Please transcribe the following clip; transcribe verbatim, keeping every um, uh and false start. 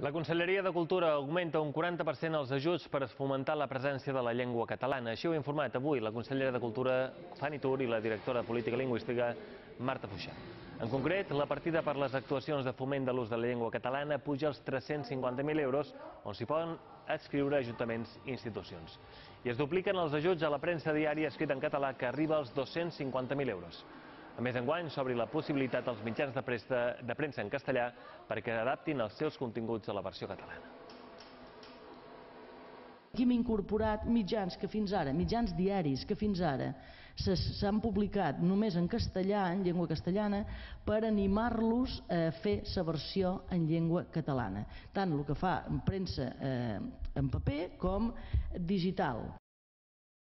La Conselleria de Cultura augmenta un quaranta per cent els ajuts per fomentar la presència de la llengua catalana. Així ho ha informat avui la consellera de Cultura, Fanny Tur, i la directora de Política Lingüística, Marta Fuixà. En concret, la partida per les actuacions de foment de l'ús de la llengua catalana puja als tres-cents cinquanta mil euros, on s'hi poden adscriure ajuntaments i institucions. I es dupliquen els ajuts a la premsa diària escrita en català, que arriba als dos-cents cinquanta mil euros. A més, enguany s'obri la possibilitat als mitjans de premsa en castellà perquè adaptin els seus continguts a la versió catalana. Aquí hem incorporat mitjans que fins ara, mitjans diaris que fins ara s'han publicat només en castellà, en llengua castellana, per animar-los a fer la versió en llengua catalana, tant el que fa en premsa en paper com digital.